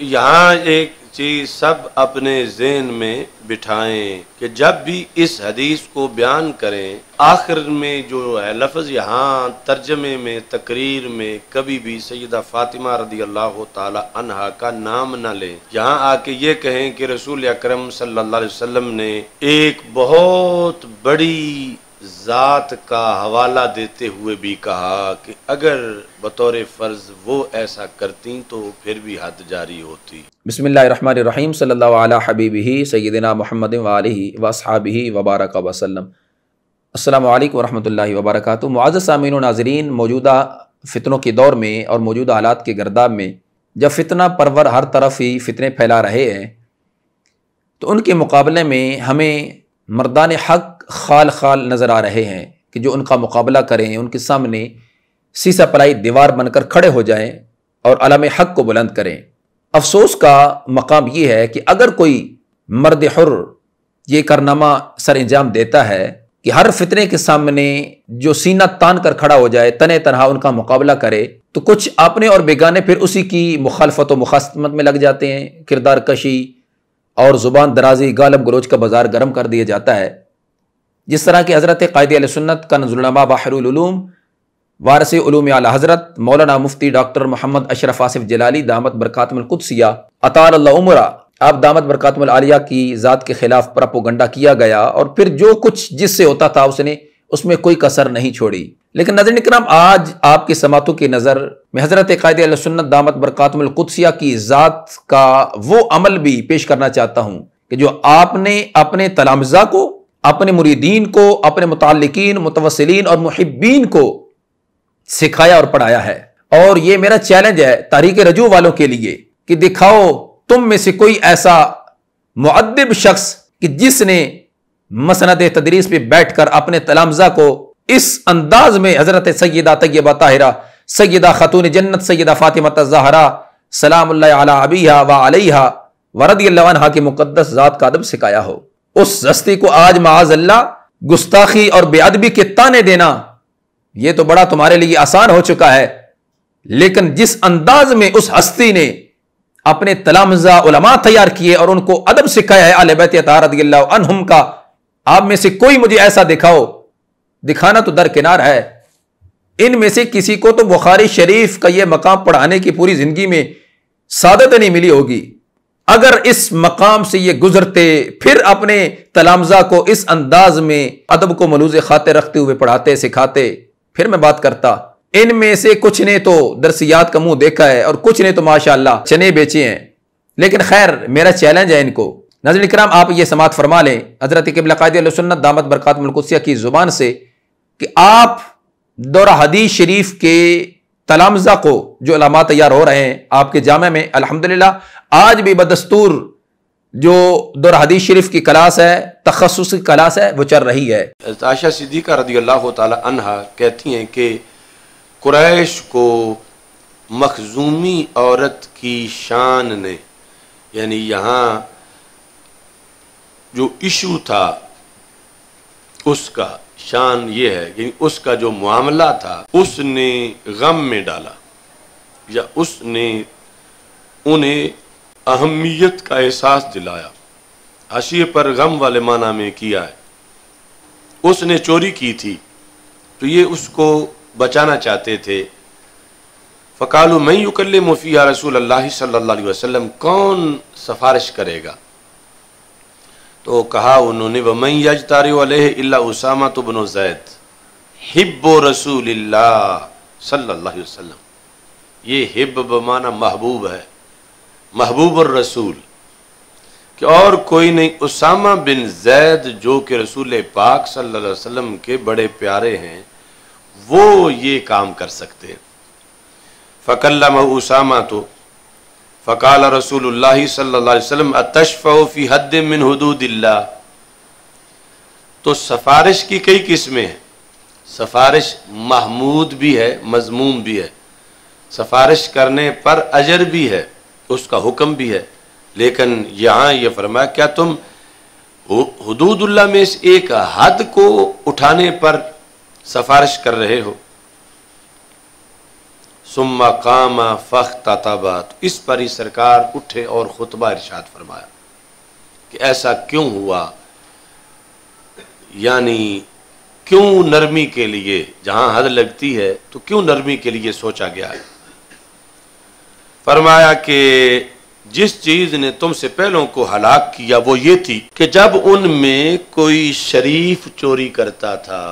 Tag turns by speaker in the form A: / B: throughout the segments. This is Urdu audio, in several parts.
A: یہاں ایک چیز سب اپنے ذہن میں بٹھائیں کہ جب بھی اس حدیث کو بیان کریں آخر میں جو ہے لفظ یہاں ترجمے میں تقریر میں کبھی بھی سیدہ فاطمہ رضی اللہ تعالی عنہا کا نام نہ لیں. یہاں آ کے یہ کہیں کہ رسول اکرم صلی اللہ علیہ وسلم نے ایک بہت بڑی ذات کا حوالہ دیتے ہوئے بھی کہا کہ اگر بطور فرض وہ ایسا کرتی تو پھر بھی حد جاری ہوتی.
B: بسم اللہ الرحمن الرحیم. صلی اللہ علی حبیبہ سیدنا محمد وآلہ واصحابہ وبارک وسلم. السلام علیکم ورحمۃ اللہ وبرکاتہ. معزز سامعین و ناظرین، موجودہ فتنوں کے دور میں اور موجودہ حالات کے گرداب میں جب فتنہ پرور ہر طرف ہی فتنے پھیلا رہے ہیں تو ان کے مقابلے میں ہمیں مردان حق خال خال نظر آ رہے ہیں کہ جو ان کا مقابلہ کریں، ان کے سامنے سیسا پلائی دیوار بن کر کھڑے ہو جائیں اور علم حق کو بلند کریں. افسوس کا مقام یہ ہے کہ اگر کوئی مرد حر یہ کارنامہ سر انجام دیتا ہے کہ ہر فتنے کے سامنے جو سینہ تان کر کھڑا ہو جائے، تنے تنہا ان کا مقابلہ کرے، تو کچھ اپنے اور بیگانے پھر اسی کی مخالفت و مخاصمت میں لگ جاتے ہیں. کردار کشی اور زبان درازی، گالب گلوچ کا بازار گرم کر دیا جاتا ہے. جس طرح کہ حضرت قائد اہل سنت کنز العلماء بحر العلوم وارث علوم اعلی حضرت مولانا مفتی ڈاکٹر محمد اشرف آصف جلالی دامت برکاتم القدسیہ اطال اللہ عمرہ، آپ دامت برکاتم العالیہ کی ذات کے خلاف پراپوگنڈا کیا گیا اور پھر جو کچھ جس سے ہوتا تھا اس میں کوئی کسر نہیں چھوڑی. لیکن ناظرین اکرام، آج آپ کی سماعتوں کی نظر میں حضرت قائد اہل سنت دامت برکاتم القدسیہ کی ذات کا وہ عمل بھی پیش کرنا چاہتا ہوں کہ جو آپ نے اپنے تلامذہ کو، اپنے مریدین کو، اپنے متعلقین، متوسلین اور محبین کو سکھایا اور پڑھایا ہے. اور یہ میرا چیلنج ہے تحریک رجوع والوں کے لیے کہ دکھاؤ تم میں سے کوئی ایسا مؤدب شخص کہ جس نے مسند تدریس پہ بیٹھ کر اپنے تلامذہ کو اس انداز میں حضرت سیدہ طیبہ طاہرہ سیدہ خاتون جنت سیدہ فاطمہ الزہرا سلام اللہ علی ابیہا و علیہا ورضی اللہ عنہا کی مقدس ذات کا ادب سکھایا ہو. اس ہستی کو آج معاذ اللہ گستاخی اور بے ادبی کے طعنے دینا یہ تو بڑا تمہارے لیے آسان ہو چکا ہے. لیکن جس انداز میں اس ہستی نے اپنے تلامذہ علماء تیار کیے اور ان کو ادب سکھایا ہے اہل بیت اطہار رضی اللہ عنہم کا، آپ میں سے کوئی مجھے ایسا دکھاؤ. دکھانا تو درکنار ہے، ان میں سے کسی کو تو بخاری شریف کا یہ مقام پڑھانے کی پوری زندگی میں سعادت نہیں ملی ہوگی. اگر اس مقام سے یہ گزرتے پھر اپنے تلامذہ کو اس انداز میں ادب کو ملوز خاطر رکھتے ہوئے پڑھاتے سکھاتے پھر میں بات کرتا. ان میں سے کچھ نے تو درسیات کا منہ دیکھا ہے اور کچھ نے تو ماشاءاللہ چنے بیچے ہیں. لیکن خیر، میرا چیلنج ہے ان کو. ناظرین کرام، آپ یہ سماعت فرما لیں حضرت قبلہ قائد اہل سنت دامت برکاتم القدسیہ کی زبان سے کہ آپ دورہ حدیث شریف کے تلامذہ کو جو علماء تیار ہو رہے ہیں آپ کے جامع میں، الحمدللہ آج بھی بدستور جو دورہ حدیث شریف کی کلاس ہے، تخصصی کلاس ہے، وہ چل رہی ہے.
A: عائشہ صدیقہ رضی اللہ تعالی عنہا کہتی ہیں کہ قریش کو مخزومی عورت کی شان نے، یعنی یہاں جو ایشو تھا اس کا شان یہ ہے، یعنی اس کا جو معاملہ تھا اس نے غم میں ڈالا یا اس نے انہیں اہمیت کا احساس دلایا. حاشیے پر غم والے معنی میں کیا ہے. اس نے چوری کی تھی تو یہ اس کو بچانا چاہتے تھے. فقالوا من یکلم فیہا رسول اللہ صلی اللہ علیہ وسلم، کون سفارش کرے گا؟ تو کہا انہوں نے وَمَن يَجْتَرِعُ عَلَيْهِ إِلَّا أُسَامَةُ بْنُ زَيْدٍ حِبُّ رسول اللہ صلی اللہ علیہ وسلم. یہ حب بمعنی محبوب ہے، محبوب الرسول، کہ اور کوئی نہیں، اسامہ بن زید جو کہ رسول پاک صلی اللہ علیہ وسلم کے بڑے پیارے ہیں، وہ یہ کام کر سکتے ہیں. فَكَلَّمَهُ أُسَامَةُ فقال رسول اللہ صلی اللہ علیہ وسلم اتشفع فی حد من حدود اللہ. تو سفارش کی کئی قسمیں ہیں. سفارش محمود بھی ہے، مذموم بھی ہے. سفارش کرنے پر اجر بھی ہے، اس کا حکم بھی ہے. لیکن یہاں یہ فرمایا کیا تم حدود اللہ میں اس ایک حد کو اٹھانے پر سفارش کر رہے ہو؟ ثم قام فاختتب، تو اس پر ہی سرکار اٹھے اور خطبہ ارشاد فرمایا کہ ایسا کیوں ہوا، یعنی کیوں نرمی کے لیے جہاں حد لگتی ہے تو کیوں نرمی کے لیے سوچا گیا ہے؟ فرمایا کہ جس چیز نے تم سے پہلوں کو ہلاک کیا وہ یہ تھی کہ جب ان میں کوئی شریف چوری کرتا تھا۔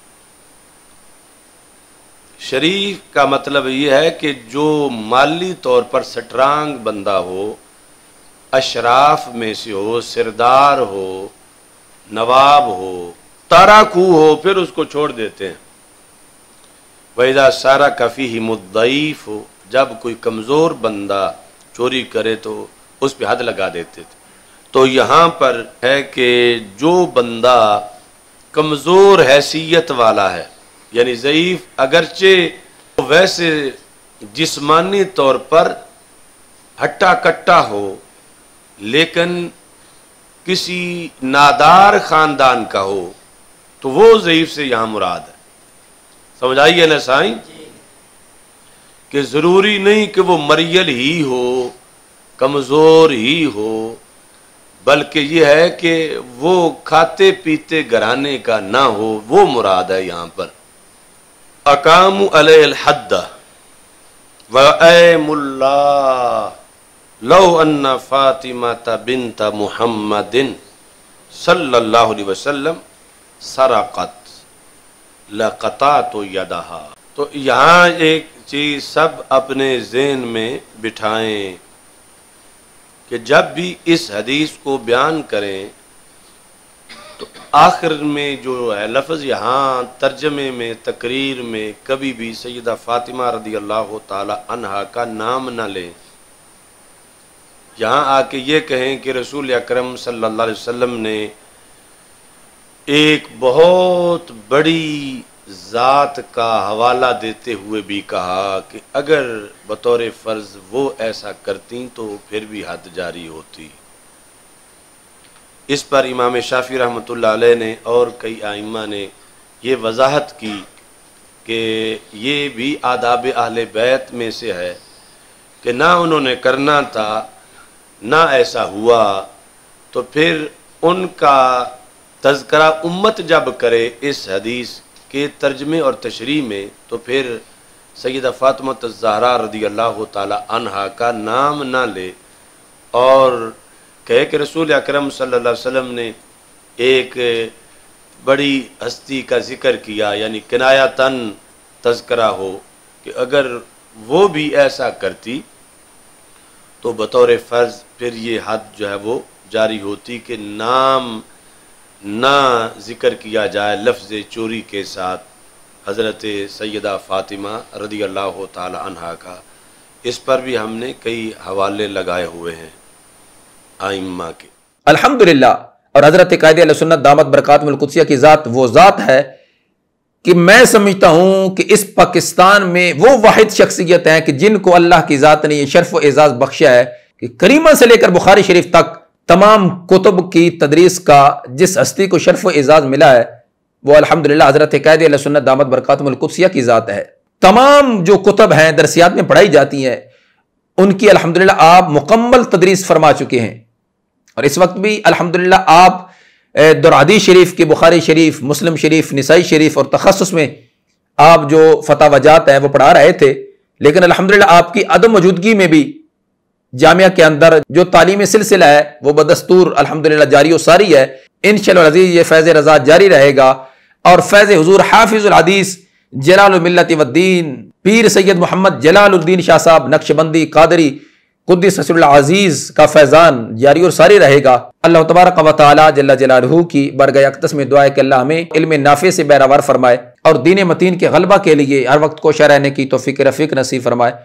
A: شریف کا مطلب یہ ہے کہ جو مالی طور پر سٹرانگ بندہ ہو، اشراف میں سے ہو، سردار ہو، نواب ہو، تاراکو ہو، پھر اس کو چھوڑ دیتے ہیں۔ وَإِذَا سَارَكَ فِيهِمُ الضَّعِيفُ، جب کوئی کمزور بندہ چوری کرے تو اس پہ حد لگا دیتے تھے۔ تو یہاں پر ہے کہ جو بندہ کمزور حیثیت والا ہے، یعنی ضعیف اگرچہ ویسے جسمانی طور پر ہٹا کٹا ہو، لیکن کسی نادار خاندان کا ہو تو وہ ضعیف سے یہاں مراد ہے۔ سمجھ آئیے نا سائیں، کہ ضروری نہیں کہ وہ مریل ہی ہو، کمزور ہی ہو، بلکہ یہ ہے کہ وہ کھاتے پیتے گھرانے کا نہ ہو، وہ مراد ہے یہاں پر۔ اقاموا علیہ الحد وَأَيْمُ اللَّهِ لَوْ أَنَّ فَاطِمَةَ بِنْتَ مُحَمَّدٍ صلی اللہ علیہ وسلم سرقت لقطعت یدہا۔ تو یہاں ایک چیز سب اپنے ذہن میں بٹھائیں کہ جب بھی اس حدیث کو بیان کریں تو آخر میں جو ہے لفظ یہاں ترجمے میں تقریر میں کبھی بھی سیدہ فاطمہ رضی اللہ تعالی عنہا کا نام نہ لیں۔ یہاں آ کے یہ کہیں کہ رسول اکرم صلی اللہ علیہ وسلم نے ایک بہت بڑی ذات کا حوالہ دیتے ہوئے بھی کہا کہ اگر بطور فرض وہ ایسا کرتی تو پھر بھی حد جاری ہوتی۔ اس پر امام شافعی رحمۃ اللہ علیہ نے اور کئی ائمہ نے یہ وضاحت کی کہ یہ بھی آداب اہل بیت میں سے ہے کہ نہ انہوں نے کرنا تھا، نہ ایسا ہوا، تو پھر ان کا تذکرہ امت جب کرے اس حدیث کے ترجمے اور تشریح میں تو پھر سیدہ فاطمہ الزہرا رضی اللہ تعالی عنہا کا نام نہ لے اور کہے کہ رسول اکرم صلی اللہ علیہ وسلم نے ایک بڑی ہستی کا ذکر کیا، یعنی کنایتاً تذکرہ ہو کہ اگر وہ بھی ایسا کرتی تو بطور فرض پھر یہ حد جو ہے وہ جاری ہوتی کہ نام نہ ذکر کیا جائے لفظ چوری کے ساتھ حضرت سیدہ فاطمہ رضی اللہ تعالی عنہا کا۔ اس پر بھی ہم نے کئی حوالے لگائے ہوئے ہیں ائمہ کے۔
B: الحمدللہ، اور حضرت قائد اہل سنت دامت برکاتہم القدسیہ کی ذات وہ ذات ہے کہ میں سمجھتا ہوں کہ اس پاکستان میں وہ واحد شخصیت ہیں کہ جن کو اللہ کی ذات نے یہ شرف و اعزاز بخشا ہے کہ کریمہ سے لے کر بخاری شریف تک تمام کتب کی تدریس کا جس ہستی کو شرف و اعزاز ملا ہے وہ الحمدللہ حضرت قائد اہل سنت دامت برکاتہم القدسیہ کی ذات ہے۔ تمام جو کتب ہیں درسیات میں پڑھائی جاتی ہیں ان کی الحمدللہ آپ مکمل تدریس فرما چکے ہیں، اور اس وقت بھی الحمدللہ آپ درعدی شریف کی بخاری شریف، مسلم شریف، نسائی شریف اور تخصص میں آپ جو فتح وجات ہیں وہ پڑھا رہے تھے، لیکن الحمدللہ آپ کی عدم موجودگی میں بھی جامعہ کے اندر جو تعلیمی سلسلہ ہے وہ بدستور الحمدللہ جاری و ساری ہے۔ انشاءاللہ العزیز یہ فیض رضا جاری رہے گا، اور فیض حضور حافظ الحدیث جلال الملت والدین پیر سید محمد جلال الدین شاہ صاحب نقشبندی قادری قدس سر العزیز کا فیضان جاری اور ساری رہے گا۔ اللہ تبارک و تعالی جل جلالہ کی برگہ اقدس میں دعا ہے کہ اللہ ہمیں علم نافع سے بہرہ ور فرمائے اور دین متین کے غلبہ کے لیے ہر وقت کوشاں رہنے کی توفیق رفیق نصیب فرمائے۔